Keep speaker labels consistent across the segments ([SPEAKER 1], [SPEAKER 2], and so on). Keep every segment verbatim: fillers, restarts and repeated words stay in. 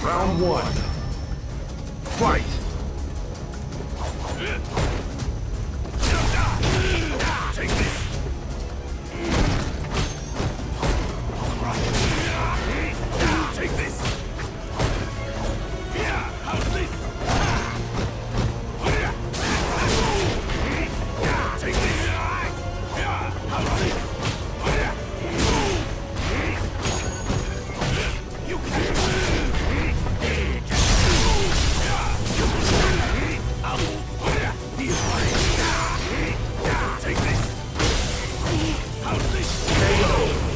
[SPEAKER 1] Round one. Fight!
[SPEAKER 2] Take this! Take this! Yeah, how's this? Take this! Yeah, how's this? You can't! Take this! How's this?
[SPEAKER 1] K O!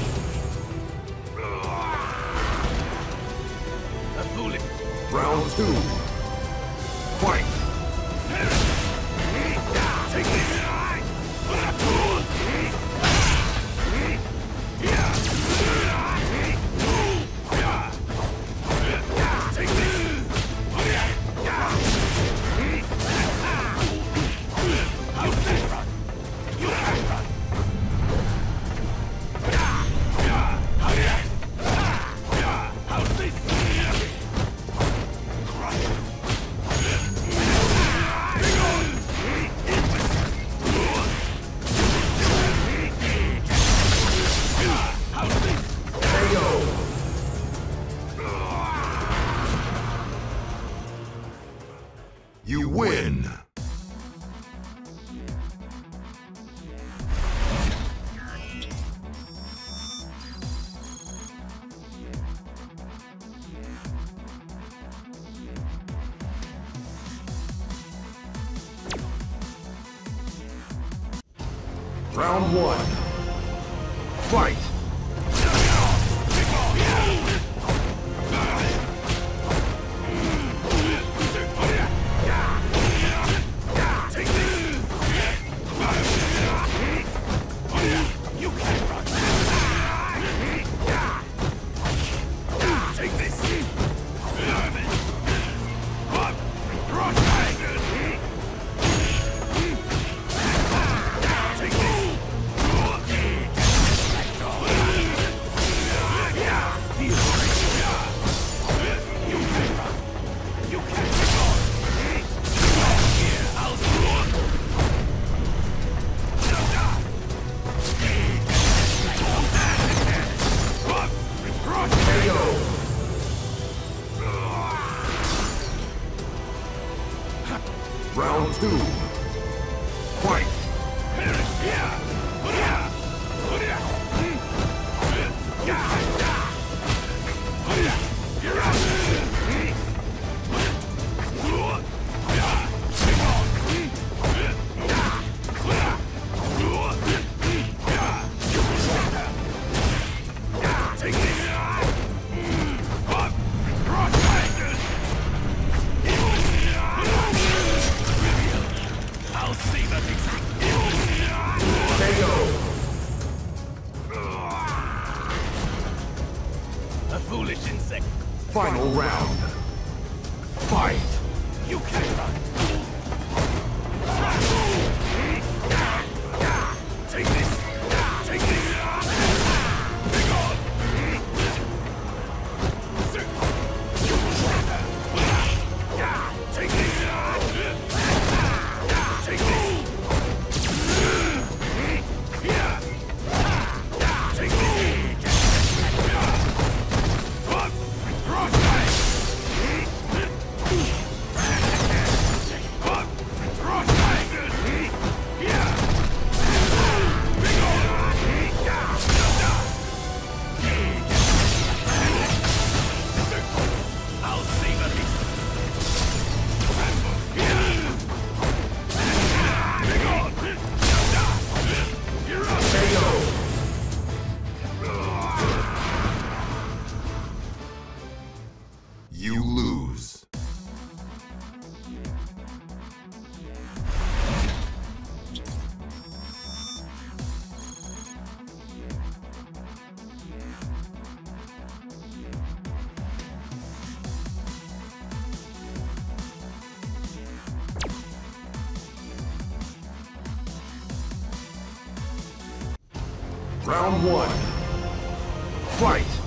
[SPEAKER 2] A foolish.
[SPEAKER 1] Round two. Fight!
[SPEAKER 2] Take this! Take this! How's this? You can't run. How's this?
[SPEAKER 1] K O! You win! Round one. Fight!
[SPEAKER 2] Take this! You can't run. Take this! Up! Cross Take this!
[SPEAKER 1] Round two. Fight!
[SPEAKER 2] Take this! Up! Cross I'll see that exact.
[SPEAKER 1] K O!
[SPEAKER 2] A foolish insect.
[SPEAKER 1] Final round. Fight!
[SPEAKER 2] You can't run. Take this. Take this. Be gone. Take this. Take this. Yeah. Take this. Up. Cross leg. Up. Cross leg. Yeah. Be gone. I'll save at least.
[SPEAKER 1] K O! You lose. Round one. Fight!